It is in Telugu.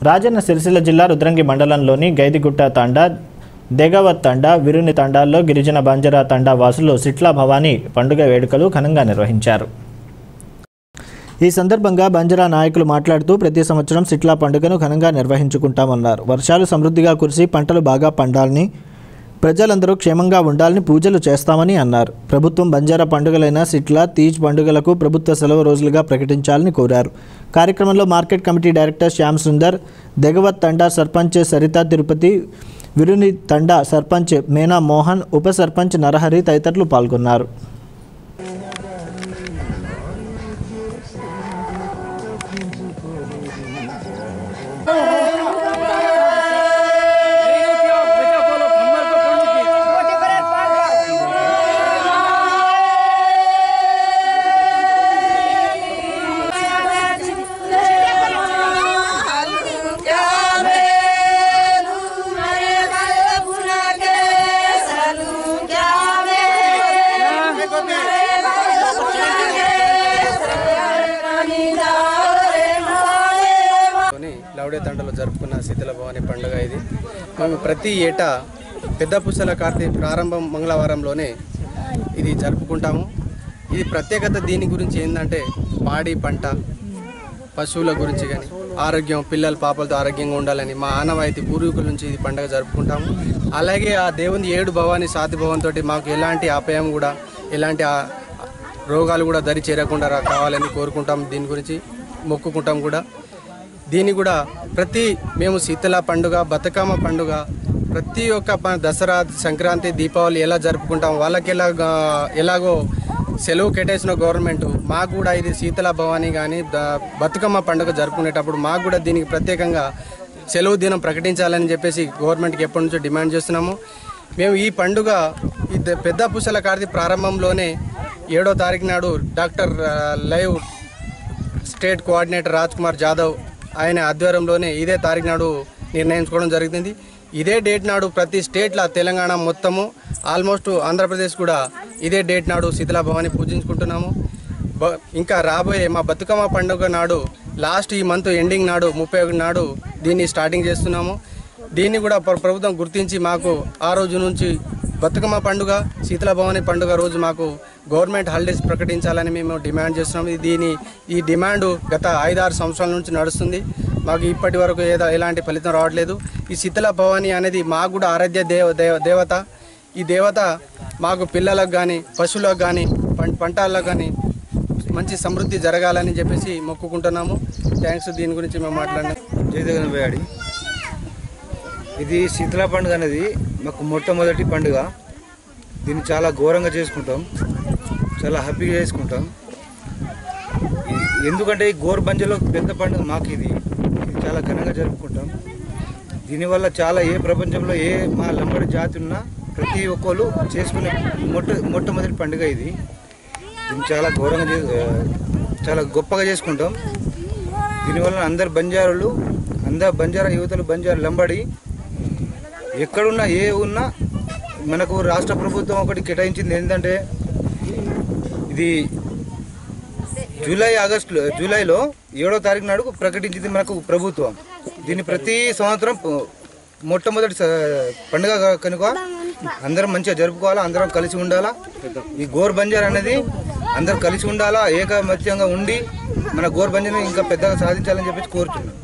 రాజన్న సిరిసిల్ల జిల్లా రుద్రంగి మండలంలోని గైదిగుట్ట తండా, దెగవత్ తండా, విరుని తండాల్లో గిరిజన బంజారా తండా వాసులు సిట్లా భవానీ పండుగ వేడుకలు ఘనంగా నిర్వహించారు. ఈ సందర్భంగా బంజారా నాయకులు మాట్లాడుతూ ప్రతి సంవత్సరం సిట్లా పండుగను ఘనంగా నిర్వహించుకుంటామన్నారు. వర్షాలు సమృద్ధిగా కురిసి పంటలు బాగా పండాలని, ప్రజలందరూ క్షేమంగా ఉండాలని పూజలు చేస్తామని అన్నారు. ప్రభుత్వం బంజారా పండుగలైన సిట్లా, తీజ్ పండుగలకు ప్రభుత్వ సెలవు రోజులుగా ప్రకటించాలని కోరారు. కార్యక్రమంలో market committee director Shyam Sundar, Degavath Thanda sarpanch Saritha Tirupati, Viruni Thanda sarpanch Mena Mohan, ఉప సర్పంచ్ నరహరి తదితరులు పాల్గొన్నారు. లౌడే తండలో జరుపుకున్న శీతల భవాని పండుగ ఇది. మేము ప్రతి ఏటా పెద్ద పుస్తల కార్తీ ప్రారంభం మంగళవారంలోనే ఇది జరుపుకుంటాము. ఇది ప్రత్యేకత దీని గురించి ఏంటంటే పాడి పంట, పశువుల గురించి కానీ ఆరోగ్యం, పిల్లలు పాపలతో ఆరోగ్యంగా ఉండాలని మా ఆనవాయితీ పూర్వీకుల నుంచి ఇది పండుగ జరుపుకుంటాము. అలాగే ఆ దేవుని 7 భవాని సాతి భవన్ తోటి మాకు ఎలాంటి అపాయం కూడా, ఎలాంటి రోగాలు కూడా దరి చేరకుండా కావాలని కోరుకుంటాం. దీని గురించి మొక్కుకుంటాం కూడా. దీన్ని కూడా మేము శీతల పండుగ, బతుకమ్మ పండుగ, ప్రతి ఒక్క దసరా, సంక్రాంతి, దీపావళి ఎలా జరుపుకుంటాం, వాళ్ళకి ఎలాగో సెలవు కేటాయించిన గవర్నమెంట్ మాకు కూడా ఇది శీతల భవాని కానీ బతుకమ్మ పండుగ జరుపుకునేటప్పుడు మాకు కూడా దీనికి ప్రత్యేకంగా సెలవు దినం ప్రకటించాలని చెప్పేసి గవర్నమెంట్కి ఎప్పటి నుంచో డిమాండ్ చేస్తున్నాము. మేము ఈ పండుగ ఈ పెద్ద పుస్తల కార్తీ ప్రారంభంలోనే 7వ తారీఖు నాడు doctor live state coordinator Raj Kumar Jadhav ఆయన ఆధ్వర్యంలోనే ఇదే తారీఖు నాడు నిర్ణయించుకోవడం జరిగింది. ఇదే డేట్ నాడు ప్రతి స్టేట్లో తెలంగాణ మొత్తము, ఆల్మోస్ట్ ఆంధ్రప్రదేశ్ కూడా ఇదే డేట్ నాడు శీతల భవాని పూజించుకుంటున్నాము. ఇంకా రాబోయే మా బతుకమ్మ పండుగ నాడు లాస్ట్ ఈ మంత్ ఎండింగ్ నాడు 31 నాడు దీన్ని స్టార్టింగ్ చేస్తున్నాము. దీన్ని కూడా ప్రభుత్వం గుర్తించి మాకు ఆ రోజు నుంచి బతుకమ్మ పండుగ, శీతల భవాని పండుగ రోజు మాకు గవర్నమెంట్ హాలిడేస్ ప్రకటించాలని మేము డిమాండ్ చేస్తున్నాము. ఈ డిమాండ్ గత 5-6 సంవత్సరాల నుంచి నడుస్తుంది. మాకు ఇప్పటి వరకు ఎలాంటి ఫలితం రావట్లేదు. ఈ శీతల భవాని అనేది మాకు కూడా ఆరాధ్య దేవత. ఈ దేవత మాకు పిల్లలకు కానీ, పశువులకు కానీ, పంటలకు కానీ మంచి సమృద్ధి జరగాలని చెప్పేసి మొక్కుకుంటున్నాము. థ్యాంక్స్. దీని గురించి మేము మాట్లాడినాం. జయదేవనబేడి. ఇది శీతల పండుగ అనేది మాకు మొట్టమొదటి పండుగ. దీన్ని చాలా ఘోరంగా చేసుకుంటాం, చాలా హ్యాపీగా చేసుకుంటాం. ఎందుకంటే ఈ గోర్బంజలో పెద్ద పండుగ మాకు ఇది చాలా ఘనంగా జరుపుకుంటాం. దీనివల్ల చాలా ప్రపంచంలో మా లంబడి జాతి ఉన్నా ప్రతి ఒక్కరు చేసుకునే మొట్టమొదటి పండుగ ఇది. దీన్ని చాలా ఘోరంగా చాలా గొప్పగా చేసుకుంటాం. దీనివల్ల అందరు బంజారా యువతలు, బంజారా లంబడి ఎక్కడున్నా ఉన్నా మనకు రాష్ట్ర ప్రభుత్వం ఒకటి కేటాయించింది. ఏంటంటే ఇది జూలైలో 7వ తారీఖు నాడు ప్రకటించింది మనకు ప్రభుత్వం. దీన్ని ప్రతి సంవత్సరం మొట్టమొదటి పండుగ కనుక అందరం మంచిగా జరుపుకోవాలా, అందరం కలిసి ఉండాలా. ఈ గోర్ బంజార్ అనేది అందరం కలిసి ఉండాలా, ఏకమత్యంగా ఉండి మన గోర్ బంజార్ని ఇంకా పెద్దగా సాధించాలని చెప్పేసి కోరుతున్నాం.